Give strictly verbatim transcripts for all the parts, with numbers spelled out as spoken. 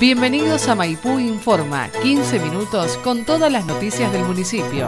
Bienvenidos a Maipú Informa, quince minutos con todas las noticias del municipio.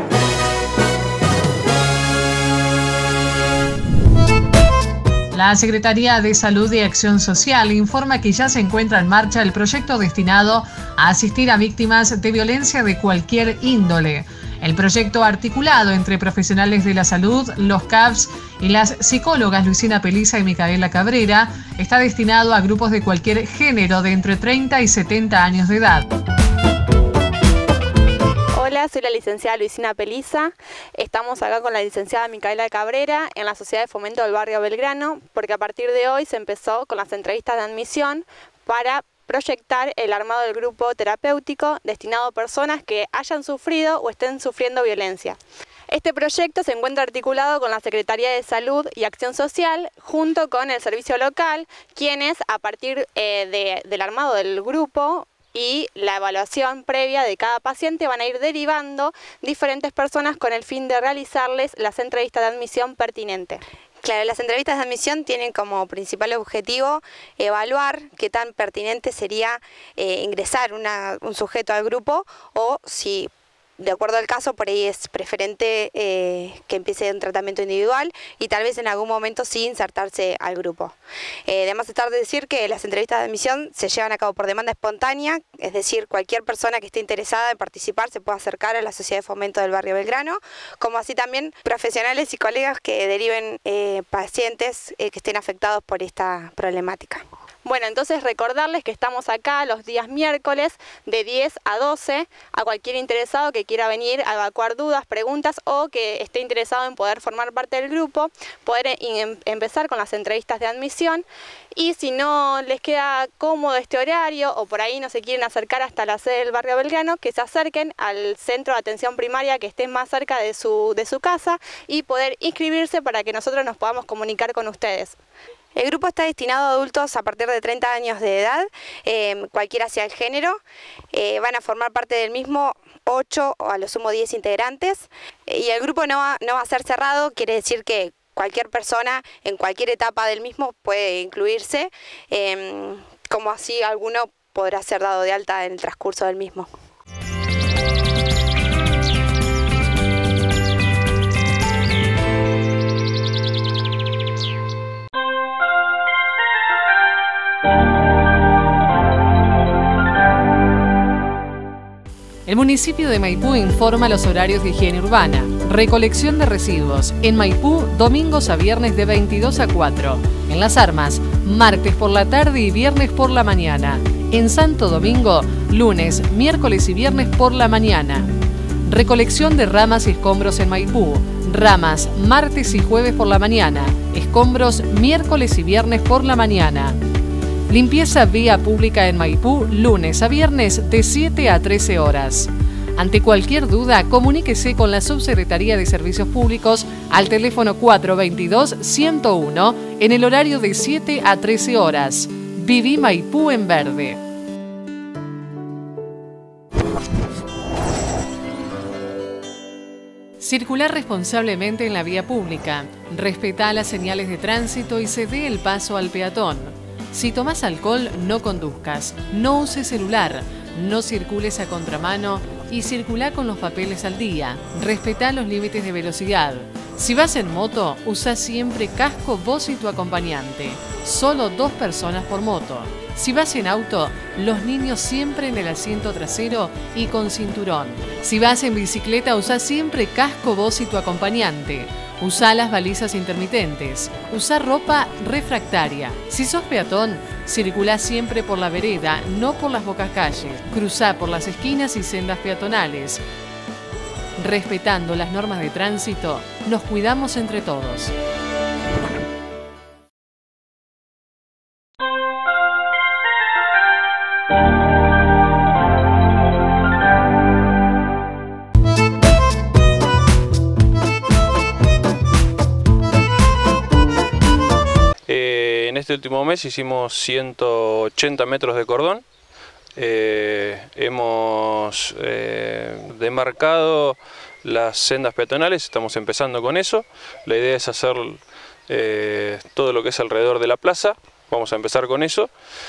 La Secretaría de Salud y Acción Social informa que ya se encuentra en marcha el proyecto destinado a asistir a víctimas de violencia de cualquier índole. El proyecto, articulado entre profesionales de la salud, los C A P S y las psicólogas Luisina Peliza y Micaela Cabrera, está destinado a grupos de cualquier género de entre treinta y setenta años de edad. Hola, soy la licenciada Luisina Peliza. Estamos acá con la licenciada Micaela Cabrera en la Sociedad de Fomento del Barrio Belgrano, porque a partir de hoy se empezó con las entrevistas de admisión para proyectar el armado del grupo terapéutico destinado a personas que hayan sufrido o estén sufriendo violencia. Este proyecto se encuentra articulado con la Secretaría de Salud y Acción Social junto con el Servicio Local, quienes a partir eh, de, del armado del grupo y la evaluación previa de cada paciente van a ir derivando diferentes personas con el fin de realizarles las entrevistas de admisión pertinentes. Claro, las entrevistas de admisión tienen como principal objetivo evaluar qué tan pertinente sería eh, ingresar una, un sujeto al grupo o si, de acuerdo al caso, por ahí es preferente eh, que empiece un tratamiento individual y tal vez en algún momento sí insertarse al grupo. Eh, además está de decir que las entrevistas de admisión se llevan a cabo por demanda espontánea, es decir, cualquier persona que esté interesada en participar se puede acercar a la Sociedad de Fomento del Barrio Belgrano, como así también profesionales y colegas que deriven eh, pacientes eh, que estén afectados por esta problemática. Bueno, entonces recordarles que estamos acá los días miércoles de diez a doce, a cualquier interesado que quiera venir a evacuar dudas, preguntas o que esté interesado en poder formar parte del grupo, poder em empezar con las entrevistas de admisión. Y si no les queda cómodo este horario o por ahí no se quieren acercar hasta la sede del Barrio Belgrano, que se acerquen al centro de atención primaria que esté más cerca de su, de su casa y poder inscribirse para que nosotros nos podamos comunicar con ustedes. El grupo está destinado a adultos a partir de treinta años de edad, eh, cualquiera sea el género. Eh, van a formar parte del mismo ocho o a lo sumo diez integrantes. Eh, y el grupo no va, no va a ser cerrado, quiere decir que cualquier persona en cualquier etapa del mismo puede incluirse, eh, como así alguno podrá ser dado de alta en el transcurso del mismo. El municipio de Maipú informa los horarios de higiene urbana. Recolección de residuos. En Maipú, domingos a viernes de veintidós a cuatro. En Las Armas, martes por la tarde y viernes por la mañana. En Santo Domingo, lunes, miércoles y viernes por la mañana. Recolección de ramas y escombros en Maipú. Ramas, martes y jueves por la mañana. Escombros, miércoles y viernes por la mañana. Limpieza vía pública en Maipú, lunes a viernes de siete a trece horas. Ante cualquier duda, comuníquese con la Subsecretaría de Servicios Públicos al teléfono cuatro veintidós, ciento uno en el horario de siete a trece horas. Viví Maipú en verde. Circular responsablemente en la vía pública. Respetá las señales de tránsito y cede el paso al peatón. Si tomas alcohol, no conduzcas, no uses celular, no circules a contramano y circula con los papeles al día. Respetá los límites de velocidad. Si vas en moto, usa siempre casco vos y tu acompañante. Solo dos personas por moto. Si vas en auto, los niños siempre en el asiento trasero y con cinturón. Si vas en bicicleta, usa siempre casco vos y tu acompañante. Usa las balizas intermitentes. Usa ropa refractaria. Si sos peatón, circulá siempre por la vereda, no por las bocacalles. Cruzá por las esquinas y sendas peatonales. Respetando las normas de tránsito, nos cuidamos entre todos. En este último mes hicimos ciento ochenta metros de cordón, eh, hemos eh, demarcado las sendas peatonales, estamos empezando con eso. La idea es hacer eh, todo lo que es alrededor de la plaza, vamos a empezar con eso.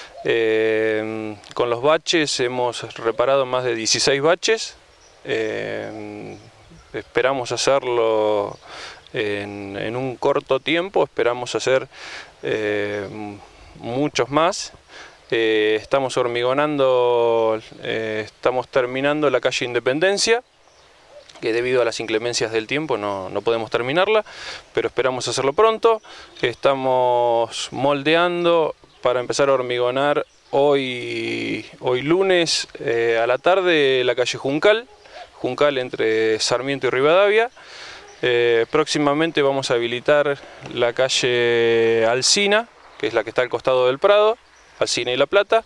Eh, con los baches hemos reparado más de dieciséis baches. Eh, esperamos hacerlo en, en un corto tiempo, esperamos hacer eh, muchos más. Eh, estamos hormigonando, eh, estamos terminando la calle Independencia, que debido a las inclemencias del tiempo no, no podemos terminarla, pero esperamos hacerlo pronto. Estamos moldeando para empezar a hormigonar hoy, hoy lunes eh, a la tarde la calle Juncal, Juncal entre Sarmiento y Rivadavia. Eh, próximamente vamos a habilitar la calle Alsina, que es la que está al costado del Prado, Alsina y La Plata.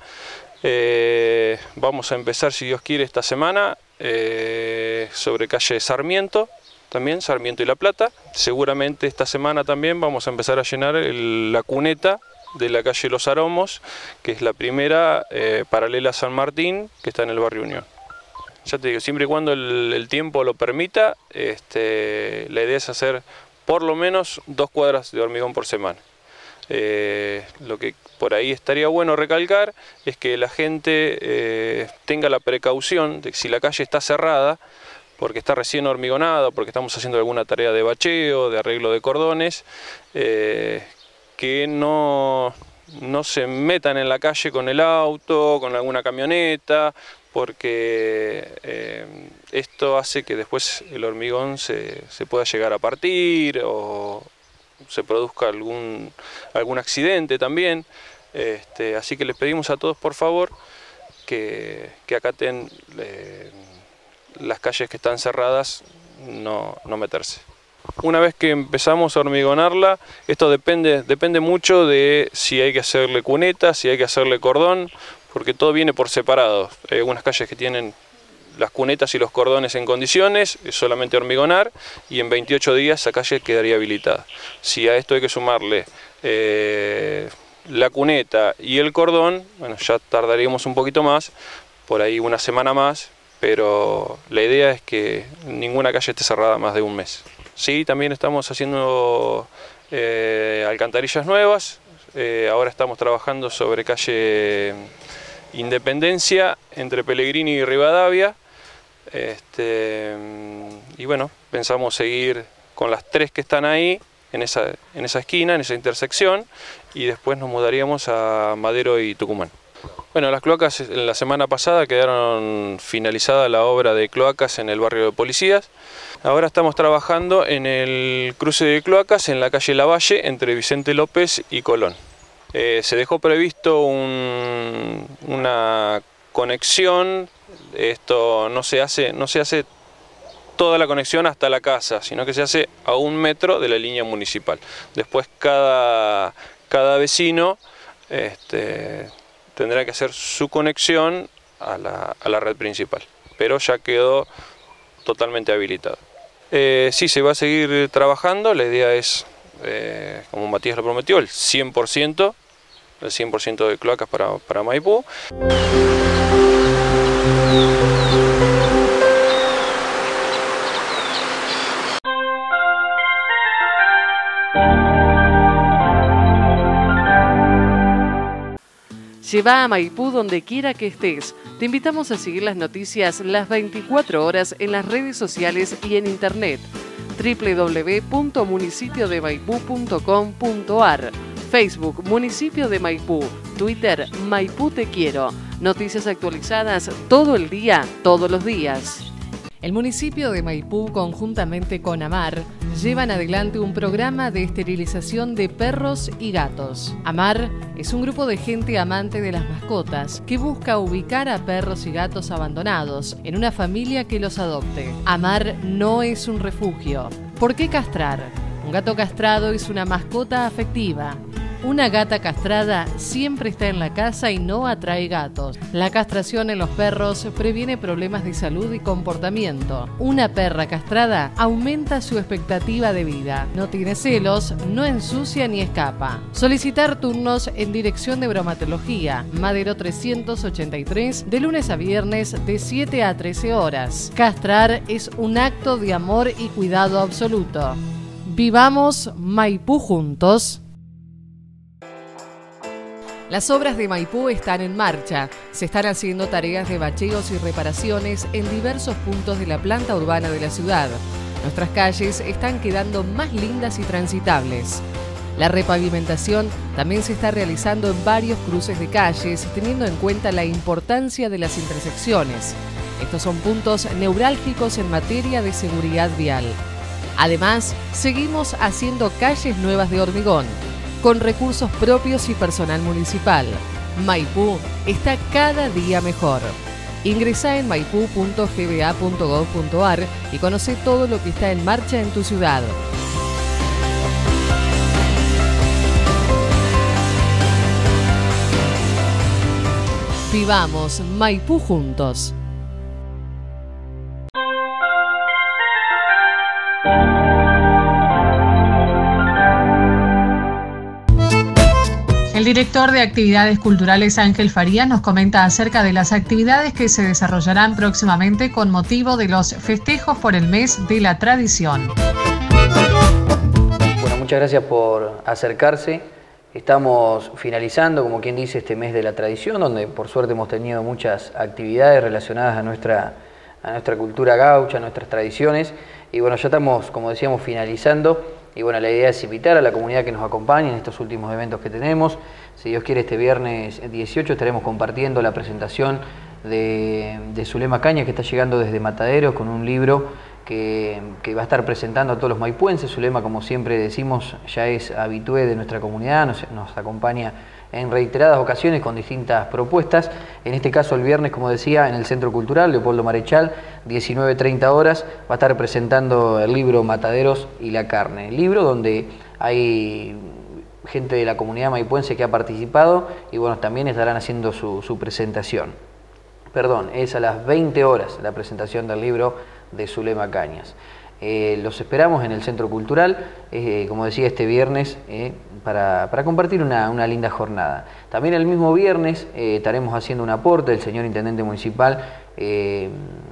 Eh, vamos a empezar, si Dios quiere, esta semana eh, sobre calle Sarmiento, también Sarmiento y La Plata. Seguramente esta semana también vamos a empezar a llenar el, la cuneta de la calle Los Aromos, que es la primera eh, paralela a San Martín, que está en el barrio Unión. Ya te digo, siempre y cuando el, el tiempo lo permita, este, la idea es hacer por lo menos dos cuadras de hormigón por semana. Eh, lo que por ahí estaría bueno recalcar es que la gente eh, tenga la precaución de que si la calle está cerrada, porque está recién hormigonada, porque estamos haciendo alguna tarea de bacheo, de arreglo de cordones, eh, que no, no se metan en la calle con el auto, con alguna camioneta, porque eh, esto hace que después el hormigón se, se pueda llegar a partir o se produzca algún, algún accidente también. Este, así que les pedimos a todos, por favor, que, que acaten eh, las calles que están cerradas, no, no meterse. Una vez que empezamos a hormigonarla, esto depende, depende mucho de si hay que hacerle cuneta, si hay que hacerle cordón, porque todo viene por separado. Hay algunas calles que tienen las cunetas y los cordones en condiciones, es solamente hormigonar, y en veintiocho días esa calle quedaría habilitada. Si a esto hay que sumarle eh, la cuneta y el cordón, bueno, ya tardaríamos un poquito más, por ahí una semana más, pero la idea es que ninguna calle esté cerrada más de un mes. Sí, también estamos haciendo eh, alcantarillas nuevas, eh, ahora estamos trabajando sobre calle Independencia entre Pellegrini y Rivadavia. Este, y bueno, pensamos seguir con las tres que están ahí, en esa, en esa esquina, en esa intersección, y después nos mudaríamos a Madero y Tucumán. Bueno, las cloacas, la semana pasada quedaron finalizada la obra de cloacas en el barrio de Policías. Ahora estamos trabajando en el cruce de cloacas en la calle Lavalle entre Vicente López y Colón. Eh, se dejó previsto un, una conexión, esto no se hace, no se hace toda la conexión hasta la casa, sino que se hace a un metro de la línea municipal. Después cada, cada vecino este, tendrá que hacer su conexión a la, a la red principal, pero ya quedó totalmente habilitado. Eh, sí, se va a seguir trabajando, la idea es, eh, como Matías lo prometió, el cien por ciento, el cien por ciento de cloacas para, para Maipú. Lleva a Maipú donde quiera que estés. Te invitamos a seguir las noticias las veinticuatro horas en las redes sociales y en internet. doble u doble u doble u punto municipio de maipú punto com punto ar, Facebook Municipio de Maipú, Twitter Maipú Te Quiero. Noticias actualizadas todo el día, todos los días. El municipio de Maipú, conjuntamente con AMAR, llevan adelante un programa de esterilización de perros y gatos. AMAR es un grupo de gente amante de las mascotas que busca ubicar a perros y gatos abandonados en una familia que los adopte. AMAR no es un refugio. ¿Por qué castrar? Un gato castrado es una mascota afectiva. Una gata castrada siempre está en la casa y no atrae gatos. La castración en los perros previene problemas de salud y comportamiento. Una perra castrada aumenta su expectativa de vida. No tiene celos, no ensucia ni escapa. Solicitar turnos en Dirección de Bromatología, Madero trescientos ochenta y tres, de lunes a viernes de siete a trece horas. Castrar es un acto de amor y cuidado absoluto. Vivamos Maipú juntos. Las obras de Maipú están en marcha. Se están haciendo tareas de bacheos y reparaciones en diversos puntos de la planta urbana de la ciudad. Nuestras calles están quedando más lindas y transitables. La repavimentación también se está realizando en varios cruces de calles, teniendo en cuenta la importancia de las intersecciones. Estos son puntos neurálgicos en materia de seguridad vial. Además, seguimos haciendo calles nuevas de hormigón, con recursos propios y personal municipal. Maipú está cada día mejor. Ingresá en maipú punto g b a punto gov punto a r y conoce todo lo que está en marcha en tu ciudad. Vivamos Maipú juntos. El director de Actividades Culturales Ángel Farías nos comenta acerca de las actividades que se desarrollarán próximamente con motivo de los festejos por el mes de la tradición. Bueno, muchas gracias por acercarse. Estamos finalizando, como quien dice, este mes de la tradición, donde por suerte hemos tenido muchas actividades relacionadas a nuestra, a nuestra cultura gaucha, a nuestras tradiciones. Y bueno, ya estamos, como decíamos, finalizando. Y bueno, la idea es invitar a la comunidad que nos acompañe en estos últimos eventos que tenemos. Si Dios quiere, este viernes dieciocho estaremos compartiendo la presentación de, de Zulema Cañas, que está llegando desde Mataderos con un libro que, que va a estar presentando a todos los maipuenses. Zulema, como siempre decimos, ya es habitué de nuestra comunidad, nos, nos acompaña en reiteradas ocasiones con distintas propuestas. En este caso, el viernes, como decía, en el Centro Cultural Leopoldo Marechal, diecinueve treinta horas, va a estar presentando el libro Mataderos y la carne. El libro donde hay gente de la comunidad maipuense que ha participado y bueno, también estarán haciendo su, su presentación. Perdón, es a las veinte horas la presentación del libro de Zulema Cañas. Eh, los esperamos en el Centro Cultural, eh, como decía, este viernes, eh, para, para compartir una, una linda jornada. También el mismo viernes eh, estaremos haciendo un aporte. El señor Intendente Municipal eh,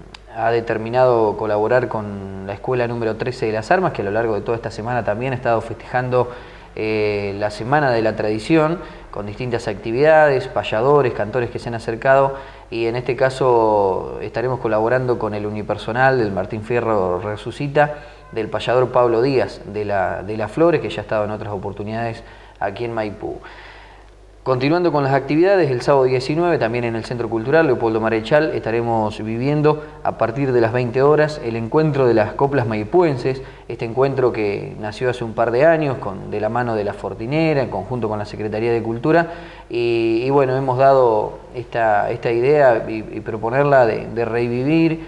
ha determinado colaborar con la Escuela número trece de las Armas, que a lo largo de toda esta semana también ha estado festejando eh, la Semana de la Tradición, con distintas actividades, payadores, cantores que se han acercado, y en este caso estaremos colaborando con el unipersonal del Martín Fierro Resucita, del payador Pablo Díaz de la, de la Flores, que ya ha estado en otras oportunidades aquí en Maipú. Continuando con las actividades, el sábado diecinueve, también en el Centro Cultural Leopoldo Marechal, estaremos viviendo a partir de las veinte horas el encuentro de las coplas maipuenses, este encuentro que nació hace un par de años con, de la mano de la Fortinera, en conjunto con la Secretaría de Cultura, y, y bueno, hemos dado esta, esta idea y, y proponerla de, de revivir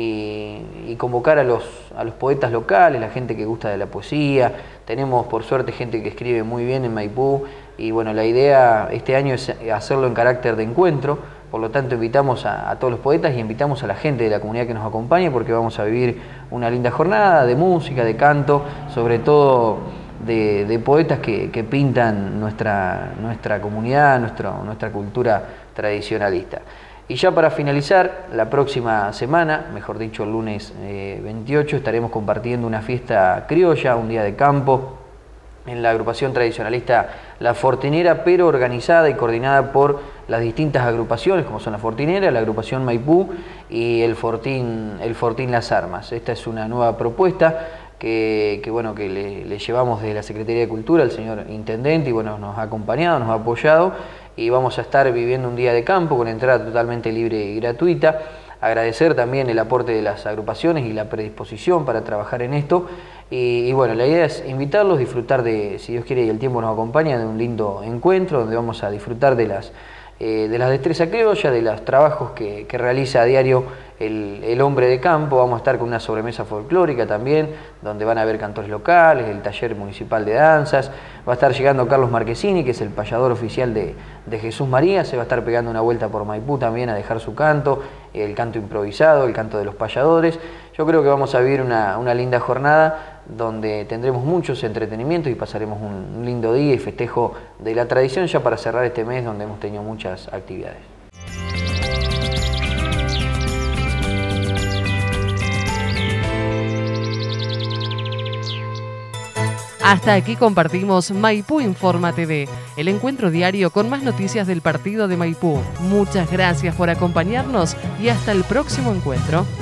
y, y convocar a los, a los poetas locales, la gente que gusta de la poesía. Tenemos por suerte gente que escribe muy bien en Maipú. Y bueno, la idea este año es hacerlo en carácter de encuentro, por lo tanto invitamos a, a todos los poetas y invitamos a la gente de la comunidad que nos acompañe, porque vamos a vivir una linda jornada de música, de canto, sobre todo de, de poetas que, que pintan nuestra, nuestra comunidad, nuestro, nuestra cultura tradicionalista. Y ya para finalizar, la próxima semana, mejor dicho el lunes eh, veintiocho, estaremos compartiendo una fiesta criolla, un día de campo, en la agrupación tradicionalista La Fortinera, pero organizada y coordinada por las distintas agrupaciones, como son La Fortinera, la agrupación Maipú y el Fortín, el Fortín Las Armas. Esta es una nueva propuesta que, que, bueno, que le, le llevamos de la Secretaría de Cultura al señor Intendente, y bueno, nos ha acompañado, nos ha apoyado, y vamos a estar viviendo un día de campo con entrada totalmente libre y gratuita. Agradecer también el aporte de las agrupaciones y la predisposición para trabajar en esto. Y, y bueno, la idea es invitarlos, disfrutar de, si Dios quiere y el tiempo nos acompaña, de un lindo encuentro donde vamos a disfrutar de las, eh, de las destrezas criollas, de los trabajos que, que realiza a diario el, el hombre de campo. Vamos a estar con una sobremesa folclórica también, donde van a haber cantores locales, el taller municipal de danzas. Va a estar llegando Carlos Marquesini, que es el payador oficial de, de Jesús María. Se va a estar pegando una vuelta por Maipú también a dejar su canto, el canto improvisado, el canto de los payadores. Yo creo que vamos a vivir una, una linda jornada donde tendremos muchos entretenimientos y pasaremos un, un lindo día y festejo de la tradición, ya para cerrar este mes donde hemos tenido muchas actividades. Hasta aquí compartimos Maipú Informa T V, el encuentro diario con más noticias del partido de Maipú. Muchas gracias por acompañarnos y hasta el próximo encuentro.